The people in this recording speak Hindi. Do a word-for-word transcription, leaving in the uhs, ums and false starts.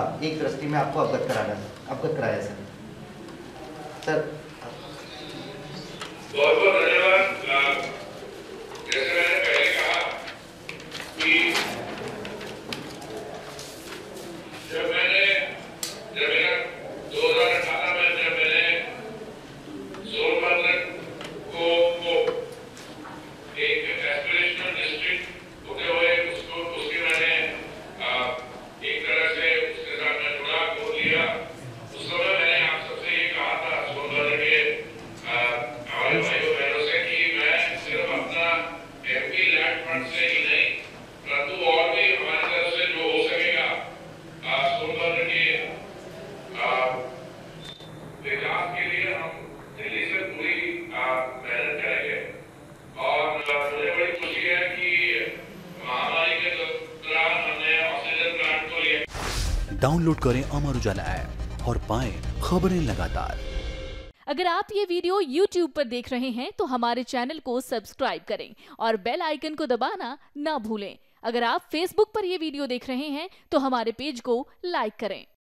एक दृष्टि में आपको अवगत कराना अवगत कराया सर। सर बहुत बहुत धन्यवाद। जैसे मैंने पहले कहा कि जब मैंने जब मेरा दो हज़ार अठारह में जब मैंने सोनभद्र को, को एक एस्पिरेशनल डिस्ट्रिक्ट होते हुए उसको उसकी मैंने एक तरह से उसके साथ मैं जुड़ा को लिया। उस समय मैंने आप सबसे ये कहा था सोनभद्र के हमारे भाइयों बहनों से कि मैं सिर्फ अपना एमपी लैंड फंड से ही नहीं परंतु और भी हमारी तरफ से जो हो सकेगा सोनभद्र के विकास के लिए हम दिल्ली से पूरी मेहनत करेंगे। और मुझे बड़ी खुशी है कि महामारी के दौरान हमने ऑक्सीजन प्लांट को लिया। डाउनलोड करें अमर उजाला ऐप और पाएं खबरें लगातार। अगर आप ये वीडियो यूट्यूब पर देख रहे हैं तो हमारे चैनल को सब्सक्राइब करें और बेल आइकन को दबाना ना भूलें। अगर आप फेसबुक पर ये वीडियो देख रहे हैं तो हमारे पेज को लाइक करें।